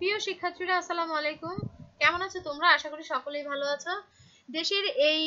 প্রিয় শিক্ষার্থীরা আসসালামু আলাইকুম, কেমন আছো তোমরা? আশা করি সকলেই ভালো আছো। দেশের এই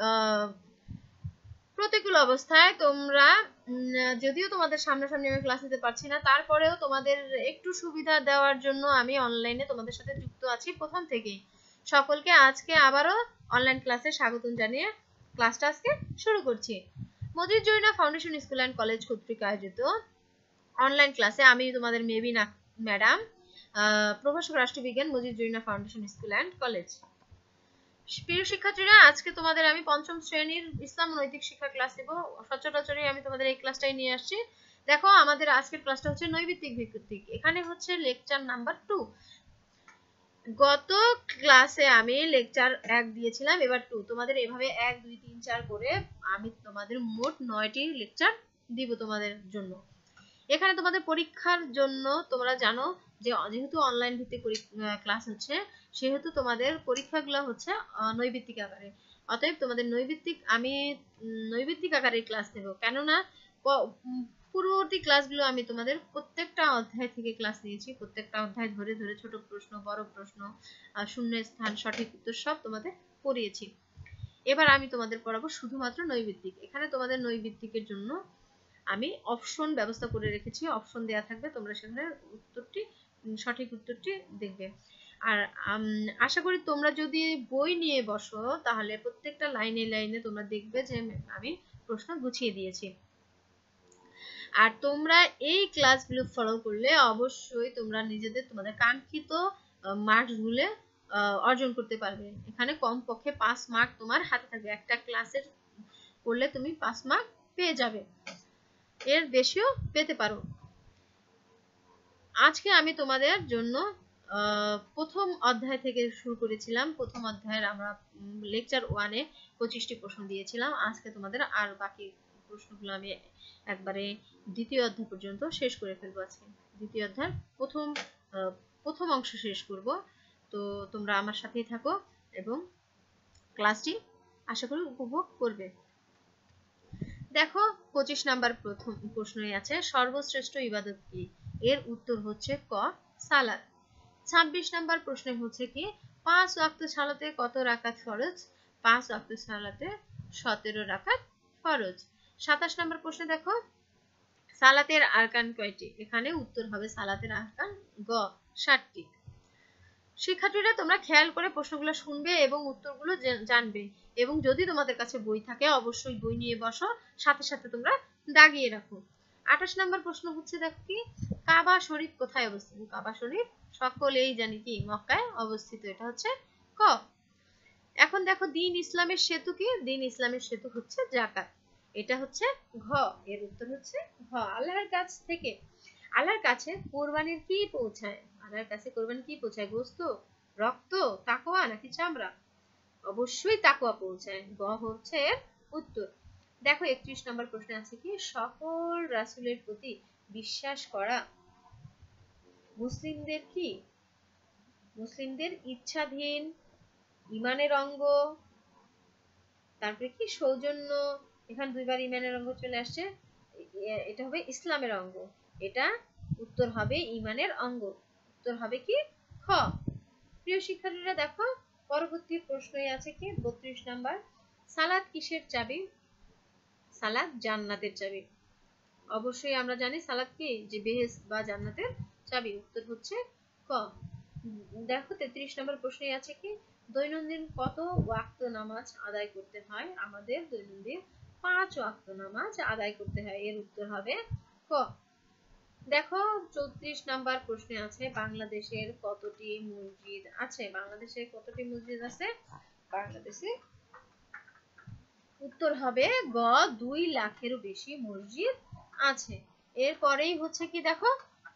প্রতিকূল অবস্থায় তোমরা যদিও তোমাদের সামনাসামনি আমি ক্লাস নিতে পারছি না, তারপরেও তোমাদের একটু সুবিধা দেওয়ার জন্য আমি অনলাইনে তোমাদের সাথে যুক্ত আছি প্রথম থেকেই। সকলকে আজকে আবারও অনলাইন ক্লাসে স্বাগতম জানিয়ে ক্লাসটা আজকে শুরু করছি। Majid Jarina foundation school and college কর্তৃক আয়োজিত অনলাইন ক্লাসে আমি তোমাদের মেবিনা ম্যাডাম, প্রভাষক রাষ্ট্রবিজ্ঞান, Majid Jarina foundation school and college. প্রিয় শিক্ষার্থীরা, আজকে তোমাদের আমি পঞ্চম শ্রেণীর ইসলাম নৈতিক শিক্ষা ক্লাস দেব। সচরাচরই আমি তোমাদের এই ক্লাসটাই নিয়ে আসছি। দেখো, আমাদের আজকের ক্লাসটা হচ্ছে নৈবিত্তিক ভিত্তিক। এখানে হচ্ছে লেকচার নাম্বার 2। গত ক্লাসে আমি লেকচার 1 দিয়েছিলাম, এবার 2। তোমাদের এভাবে 1 2 3 4 করে আমি তোমাদের মোট 9টি লেকচার দিব তোমাদের জন্য। এখানে তোমাদের পরীক্ষার জন্য তোমরা জানো যে যেহেতু অনলাইন ভিত্তিক ক্লাস হচ্ছে, সেহেতু তোমাদের পরীক্ষাগুলো হচ্ছে নৈবিত্তিক আকারে। অতএব তোমাদের নৈবিত্তিক আকারে ক্লাস নেব, কেননা পূর্ববর্তী ক্লাসগুলো আমি তোমাদের প্রত্যেকটা অধ্যায় থেকে ক্লাস নিয়েছি। প্রত্যেকটা অধ্যায় ধরে ধরে ছোট প্রশ্ন, বড় প্রশ্ন, শূন্য স্থান, সঠিক উত্তর সব তোমাদের পড়িয়েছি। এবার আমি তোমাদের পড়াবো শুধুমাত্র নৈবিত্তিক। এখানে তোমাদের নৈবিত্তিকের জন্য আমি অপশন ব্যবস্থা করে রেখেছি, অপশন দেয়া থাকবে, তোমরা সেখানে সঠিক উত্তরটি দেখবে। আর আশা করি তোমরা যদি বই নিয়ে বসো তাহলে প্রত্যেকটা লাইনে লাইনে তোমরা দেখবে যে আমি প্রশ্ন গুছিয়ে দিয়েছি। আর তোমরা এই ক্লাসগুলো ফলো করলে অবশ্যই তোমরা তোমাদের কাঙ্ক্ষিত মার্কসগুলো অর্জন করতে পারবে। এখানে কমপক্ষে 5 মার্ক তোমার হাতে থাকবে। একটা ক্লাসের করলে তুমি 5 মার্ক পেয়ে যাবে, এর বেশিও পেতে পারো। আজকে আমি তোমাদের জন্য প্রথম অধ্যায় থেকে শুরু করেছিলাম। প্রথম অধ্যায়ের আমরা লেকচার 1-এ 25টি প্রশ্ন দিয়েছিলাম। আজকে তোমাদের আর বাকি প্রশ্নগুলো আমি একবারে দ্বিতীয় অধ্যায় পর্যন্ত শেষ করে ফেলবো। আজকে দ্বিতীয় অধ্যায়ের প্রথম অংশ শেষ করব। তো তোমরা আমার সাথেই থাকো এবং ক্লাসটি আশা করি উপভোগ করবে। দেখো, 25 নাম্বার প্রথম প্রশ্নই আছে, সর্বশ্রেষ্ঠ ইবাদত কি? এর উত্তর হচ্ছে ক, সালাত। 26 নাম্বার প্রশ্নে হচ্ছে কি, 5 ওয়াক্ত সালাতে কত রাকাত ফরজ? 5 ওয়াক্ত সালাতে 17 রাকাত ফরজ। 27 নাম্বার প্রশ্নে দেখো, সালাতের আরকান কয়টি? এখানে উত্তর হবে সালাতের আরকান গ, 7টি। শিক্ষার্থীরা, তোমরা খেয়াল করে প্রশ্নগুলো শুনবে এবং উত্তরগুলো জানবে, এবং যদি তোমাদের কাছে বই থাকে অবশ্যই বই নিয়ে বসো, সাথে সাথে তোমরা দাগিয়ে রাখো। 28 নম্বর প্রশ্ন হচ্ছে, দেখো কি, কাবা শরীফ কোথায় অবস্থিত? কাবা শরীফ সকলেই জানি কি, মক্কায় অবস্থিত। এটা হচ্ছে ক। এখন দেখো, দ্বীন ইসলামের সেতু কি? দ্বীন ইসলামের সেতু হচ্ছে যাকাত। এটা হচ্ছে ঘ, এর উত্তর হচ্ছে ঘ। আল্লাহর কাছে কোরবানির কি পৌঁছায়? আল্লাহর কাছে কোরবানি কি পৌঁছায়? গোশত, রক্ত, তাকওয়া নাকি চামড়া? অবশ্যই তাকওয়া পৌঁছায়। গ হচ্ছে এর উত্তর। দেখো, 31 নম্বর প্রশ্নে আছে কি, সকল রাসূলের প্রতি বিশ্বাস করা মুসলিমদের কি? মুসলিমদের ইচ্ছাধীন, ঈমানের অঙ্গ, তারপরে কি সৌজন্য, এখানে দুইবার ঈমানের অঙ্গ চলে আসছে, এটা হবে ইসলামের অঙ্গ। এটা উত্তর হবে ঈমানের অঙ্গ। উত্তর হবে কি, খ। প্রিয় শিক্ষার্থীরা, দেখো পরবর্তী প্রশ্নই আছে কি, 32 নাম্বার, সালাত কিসের চাবি? সালাত জান্নাতের চাবি। অবশ্যই আমরা জানি সালাত কি, যে বেহেশত বা জান্নাতের চাবি। উত্তর হচ্ছে ক। দেখো 33 নম্বর প্রশ্নে আছে কি, দৈনন্দিন কত ওয়াক্ত নামাজ আদায় করতে হয়? আমাদের দৈনন্দিন 5 ওয়াক্ত নামাজ আদায় করতে হয়। এর উত্তর হবে ক। দেখো 34 নাম্বার প্রশ্নে আছে, বাংলাদেশের কতটি মসজিদ আছে? বাংলাদেশে কতটি মসজিদ আছে? বাংলাদেশে উত্তর হবে গ, 2 লাখেরও বেশি মসজিদ আছে। এরপরেই হচ্ছে কি, দেখো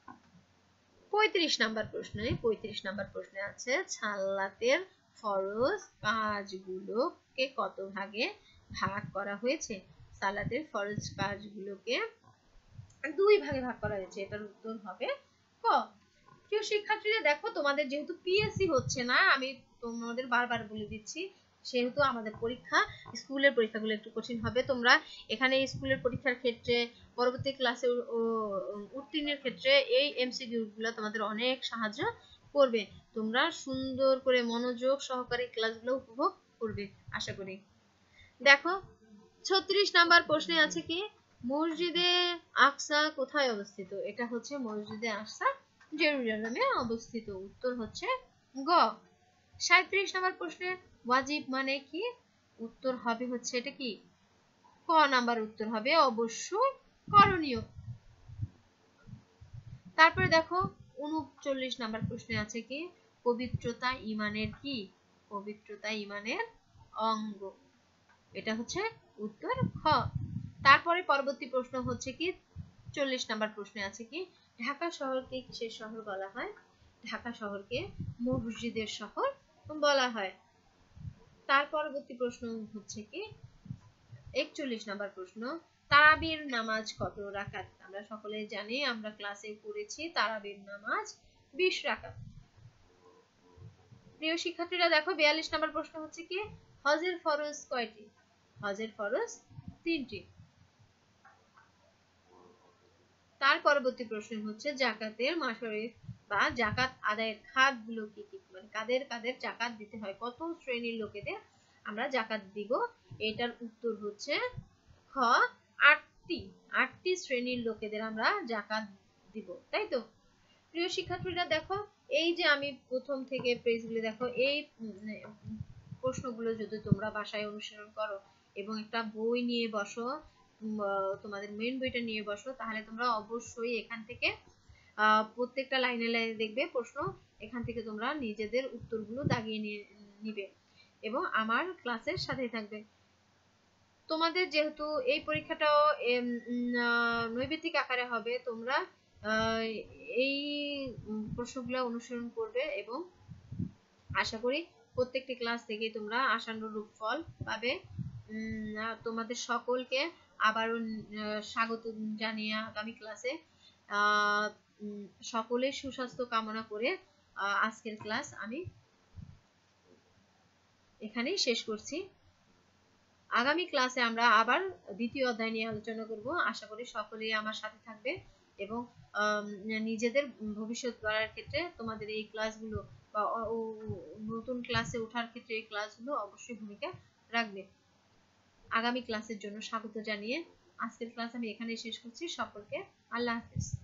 35 নাম্বার প্রশ্নে 35 নাম্বার প্রশ্নে আছে, সালাতের ফরজ কাজগুলোকে কত ভাগে ভাগ করা হয়েছে? সালাতের ফরজ কাজগুলোকে 2 ভাগে ভাগ করা হয়েছে। এটার উত্তর হবে ক। প্রিয় শিক্ষার্থীরা, দেখো তোমাদের যেহেতু পিএসসি হচ্ছে না, আমি তোমাদের বারবার বলে দিচ্ছি, সেহেতু আমাদের স্কুলের পরীক্ষাগুলো একটু কঠিন হবে। তোমরা এখানে স্কুলের পরীক্ষার ক্ষেত্রে, পরবর্তী ক্লাসে উত্তীর্ণের ক্ষেত্রে এই এমসিকিউ গুলো তোমাদের অনেক সাহায্য করবে। তোমরা সুন্দর করে মনোযোগ সহকারে ক্লাসগুলো উপভোগ করবে আশা করি। দেখো 36 নাম্বার প্রশ্নে আছে কি, মসজিদে আকসা কোথায় অবস্থিত? এটা হচ্ছে মসজিদে আকসা জেরুজালেমে অবস্থিত। উত্তর হচ্ছে গ। 37 নাম্বার প্রশ্নে ওয়াজিব মানে কি? উত্তর হবে হচ্ছে এটা কি, ক নাম্বার উত্তর হবে অবশ্যই করণীয়। তারপরে দেখো 39 নাম্বার প্রশ্নে আছে কি, পবিত্রতা ঈমানের কি? পবিত্রতা ঈমানের অঙ্গ। এটা হচ্ছে উত্তর খ। তারপরে পরবর্তী প্রশ্ন হচ্ছে কি, 40 নাম্বার প্রশ্নে আছে কি, ঢাকা শহরকে কিসের শহর বলা হয়? ঢাকা শহরকে মসজিদের শহর বলা হয়। তার পরবর্তী প্রশ্ন হচ্ছে কি, 41 নাম্বার প্রশ্ন, তারাবির নামাজ কত রাকাত? আমরা সকলে জানি, আমরা ক্লাসে পড়েছি তারাবির নামাজ 20 রাকাত। প্রিয় শিক্ষার্থীরা দেখো 42 নাম্বার প্রশ্ন হচ্ছে কি, হজের ফরজ কয়টি? হজের ফরজ 3টি। তার পরবর্তী প্রশ্ন হচ্ছে জাকাতের মাসরিফ বা জাকাত আদায়ের খাতগুলো কি কি, মানে কাদের কাদের জাকাত দিতে হয়, কত শ্রেণীর লোকেদের আমরা জাকাত দিব? এটার উত্তর হচ্ছে খ, 8টি শ্রেণীর লোকেদের আমরা জাকাত দিব, তাই তো? প্রিয় শিক্ষার্থীরা দেখো, এই যে আমি প্রথম থেকে পেজগুলো দেখো, এই প্রশ্নগুলো যদি তোমরা বাসায় অনুসরণ করো এবং একটা বই নিয়ে বসো, তোমাদের মেইন বইটা নিয়ে বসো, তাহলে তোমরা অবশ্যই এখান থেকে প্রত্যেকটা লাইনে লাইনে দেখবে প্রশ্ন, এখান থেকে তোমরা নিজেদের উত্তরগুলো দাগিয়ে নিবে এবং আমার ক্লাসের সাথেই থাকবে। তোমাদের যেহেতু এই পরীক্ষাটাও নৈবেদিক আকারে হবে, তোমরা এই প্রশ্নগুলো অনুসরণ করবে এবং আশা করি প্রত্যেকটি ক্লাস থেকে তোমরা আশানুরূপ ফল পাবে। তোমাদের সকলকে আবারও স্বাগত জানিয়ে আগামী ক্লাসে সকলের সুস্বাস্থ্য কামনা করে আজকের ক্লাস আমি এখানেই শেষ করছি। আগামী ক্লাসে আমরা আবার দ্বিতীয় অধ্যায় নিয়ে আলোচনা করব। আশা করি সকলেই আমার সাথে থাকবে এবং নিজেদের ভবিষ্যৎ গড়ার ক্ষেত্রে তোমাদের এই ক্লাসগুলো বা নতুন ক্লাসে ওঠার ক্ষেত্রে এই ক্লাসগুলো অবশ্যই ভূমিকা রাখবে। আগামী ক্লাসের জন্য স্বাগত জানিয়ে আজকের ক্লাস আমি এখানেই শেষ করছি। সকলকে আল্লাহ হাফেজ।